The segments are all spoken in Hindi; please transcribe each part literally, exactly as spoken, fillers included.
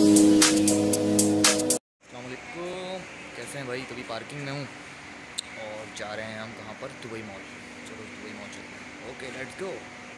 कैसे हैं भाई? तभी पार्किंग में हूँ और जा रहे हैं हम कहाँ पर? Dubai Mall. चलो दुबई मॉल चलते हैं। Okay let's go.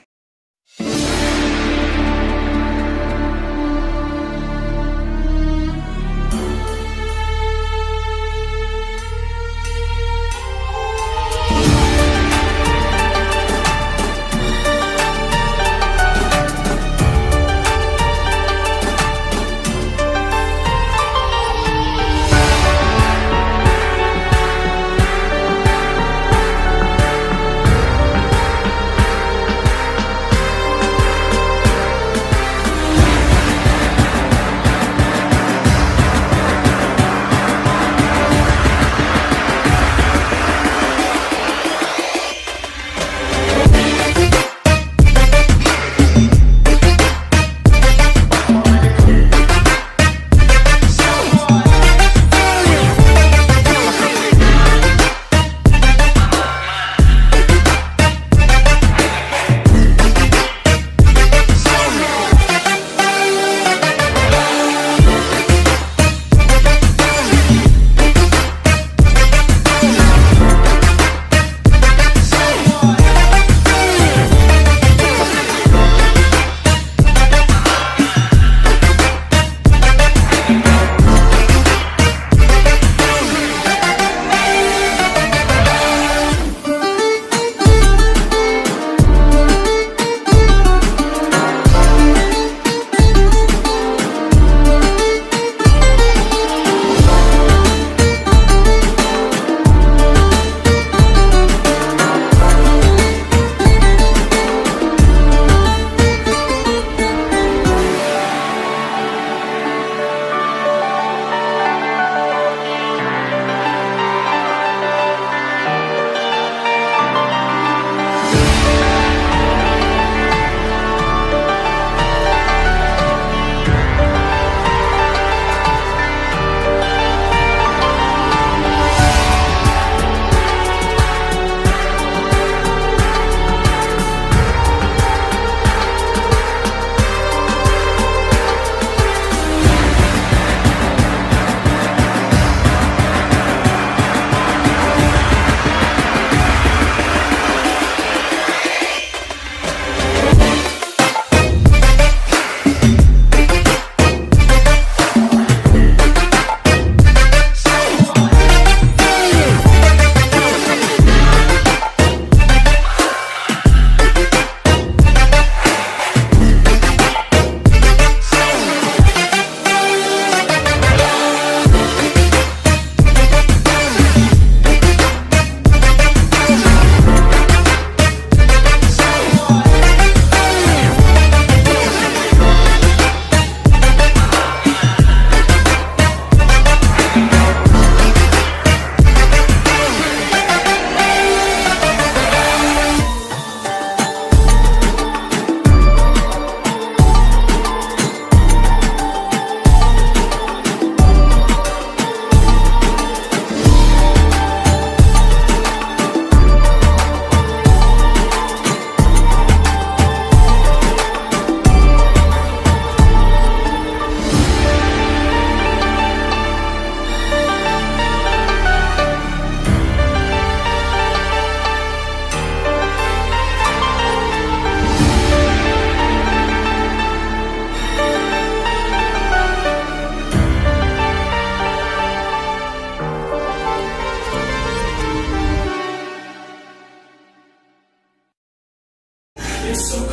It's so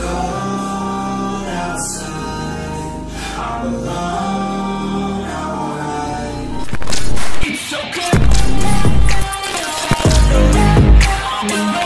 cold outside. I'm alone, alright. It's so cold. I'm alone.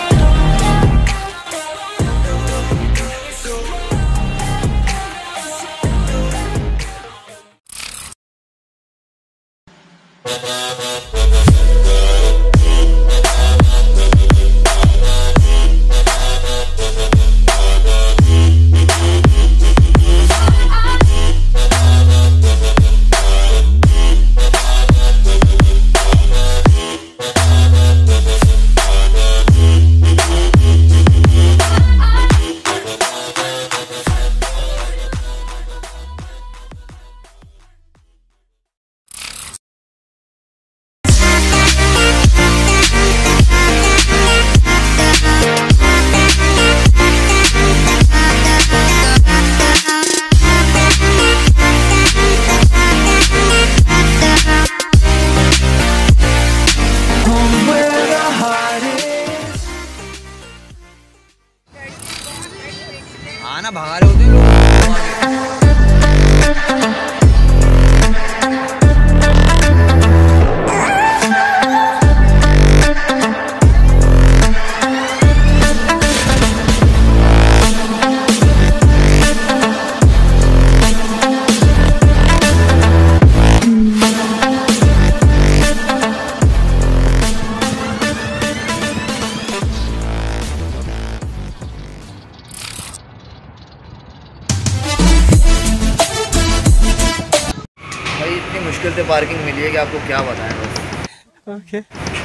मुश्किल से पार्किंग मिली है कि आपको क्या बताएं बस। ओके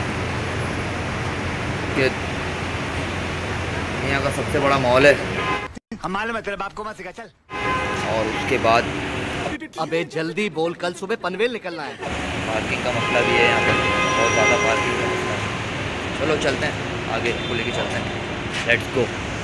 कि यहाँ का सबसे बड़ा मॉल है। हम मालूम है तेरे बाप को मत सिखा चल। और उसके बाद अबे जल्दी बोल, कल सुबह पनवेल निकलना है। पार्किंग का मसला भी है यहाँ पर, बहुत ज़्यादा पार्किंग का मसला है। चलो चलते हैं आगे को लेके चलते हैं, लेट्स गो।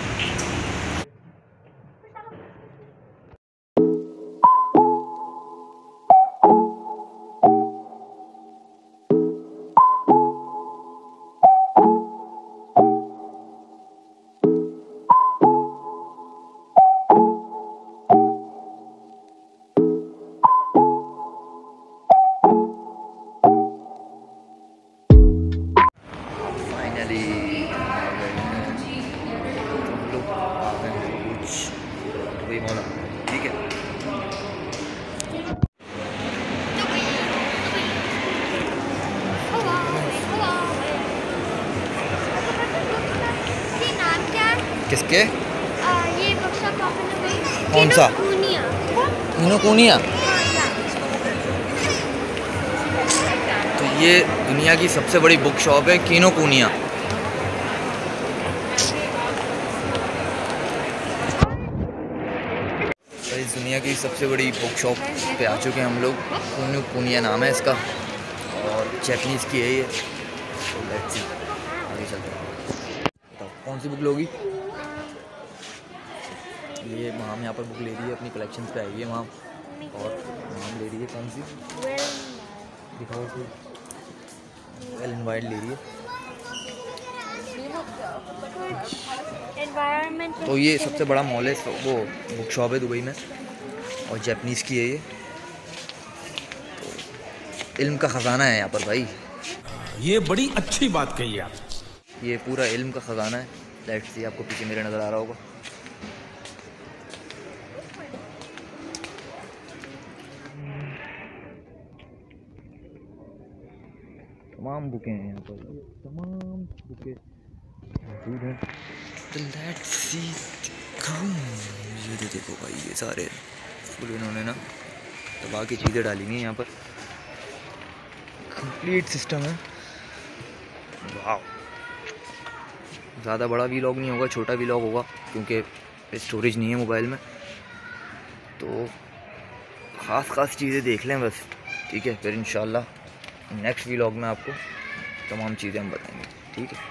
ठीक है, किसके? ये बक्सा कौन सा? कीनो कूनिया। तो ये दुनिया की सबसे बड़ी बुक शॉप है कीनो कूनिया। इस दुनिया की सबसे बड़ी बुक शॉप पे आ चुके हैं हम लोग। कीनो कूनिया नाम है इसका और जैपनीज़ की है ये। तो लेट्स सी आगे चलते हैं। बताओ कौन सी बुक लोगी? ये माम यहाँ पर बुक ले रही है, अपनी कलेक्शंस पे आई है माम। और माम ले रही है कौन सी? दिखाओ उसको। वेल एंड वाइल्ड ले रही है। तो ये सबसे बड़ा मॉल है, वो बुक शॉप है दुबई में और जैपनीज़ की है ये। तो इल्म का ख़जाना है यहाँ पर भाई। ये बड़ी अच्छी बात कही आप। ये पूरा इल्म का ख़जाना है। लेट्स सी, आपको पीछे मेरे नज़र आ रहा होगा। तमाम बुकें हैं यहाँ पर, तमाम बुकें मौजूद हैं। लेट्स सी, ये तो देखो भाई, ये सारे फुल इन्होंने ना तबाह की चीज़ें डाली हुई हैं यहाँ पर। कंप्लीट सिस्टम है। वाह, ज़्यादा बड़ा वीलॉग नहीं होगा, छोटा वीलॉग होगा क्योंकि स्टोरेज नहीं है मोबाइल में। तो ख़ास ख़ास चीज़ें देख लें बस, ठीक है। फिर इंशाल्लाह नेक्स्ट वीलॉग में आपको तमाम चीज़ें हम बताएंगे, ठीक है।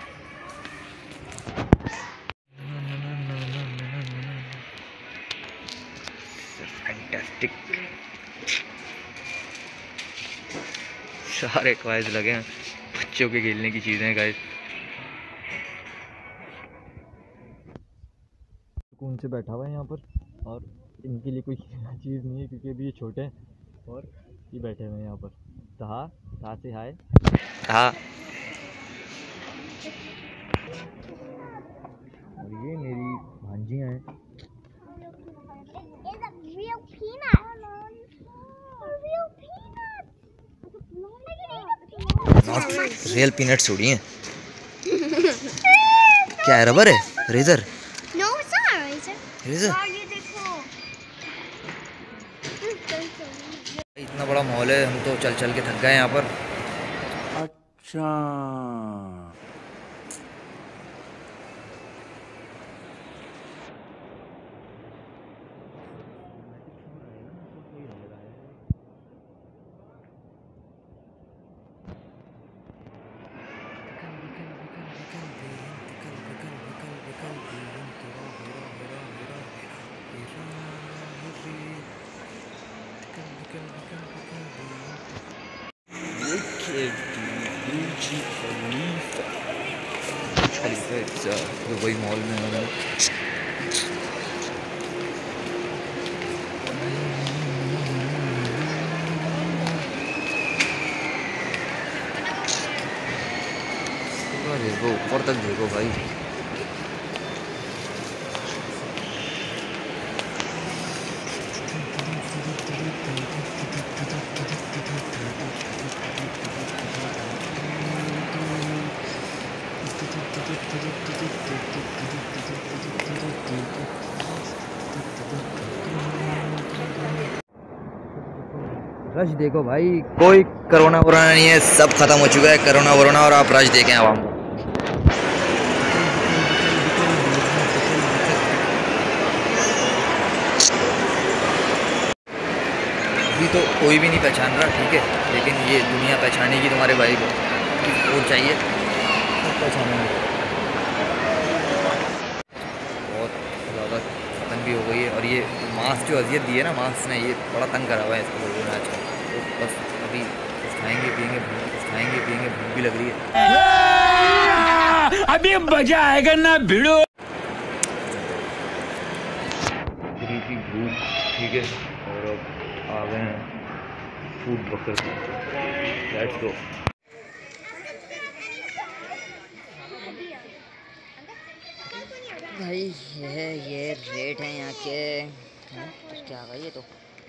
फैंटास्टिक, सारे क्वाइज लगे हैं, बच्चों के खेलने की चीज़ें हैं गाइस। सुकून से बैठा हुआ है यहाँ पर, और इनके लिए कोई चीज़ नहीं है क्योंकि अभी ये छोटे हैं और ये बैठे हुए हैं यहाँ पर। कहा कहा से हाय कहा। और ये मेरी भांजियाँ हैं। नॉट रियल पीनट्स थोड़ी हैं। क्या है, रबर है? Razor? No, it's not a razor. Razor? इतना बड़ा मॉल है, हम तो चल चल के थक गए यहाँ पर। अच्छा, दुबई मॉल में देखो ऊपर तक देखो भाई। रश देखो भाई, कोई कोरोना वोरोना नहीं है, सब खत्म हो चुका है कोरोना वोरोना। और आप रश देखें आवाम को। अभी तो कोई भी नहीं पहचान रहा, ठीक है, लेकिन ये दुनिया पहचानेगी तुम्हारे भाई को। वो चाहिए सब पहचानेंगे। बहुत ज़्यादा खत्म भी हो गई है। और ये मास्क जो अजियत दी है ना मास्क ने, ये बड़ा तंग करा हुआ है इसको लोगों ने आजकल। तो बस अभी कुछ खाएंगे पियेंगे, कुछ खाएंगे पियेंगे, भूख भी लग रही है। अभी मजा आएगा ना भिड़ो। की भूख, ठीक है। और अब आ गए हैं फूड बकर। Let's go. भाई ये ये रेट है यहाँ के। हाँ, क्या आ गई ये तो।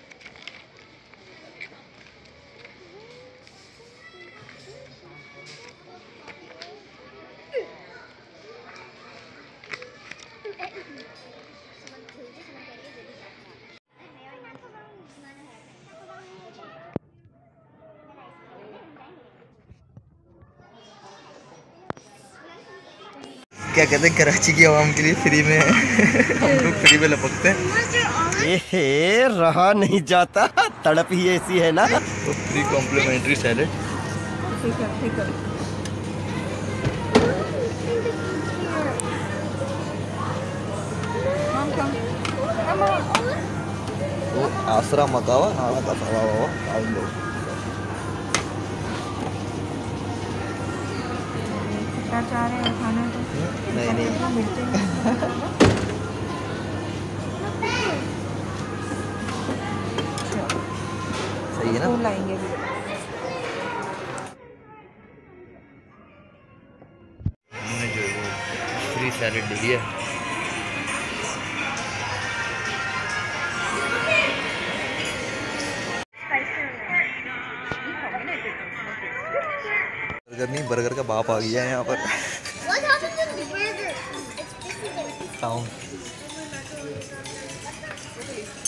क्या कहते हैं, कराची की आवाम के लिए फ्री में हम लोग फ्री में लपकते हैं। ए रहा नहीं जाता, तड़प ही ऐसी है ना। तो फ्री कॉम्प्लीमेंट्री सैलेड। तो आसरा मकावा नाला का सवा हुआ खाई लो। चाह रहे हैं खाना तो नहीं नहीं सही है ना। फूल लाएंगे भी। हमने जो वो फ्री सैलेड ले लिया। बर्गर नहीं, बर्गर का बाप आ गया है यहाँ पर। What happened to the burger? It's different. Town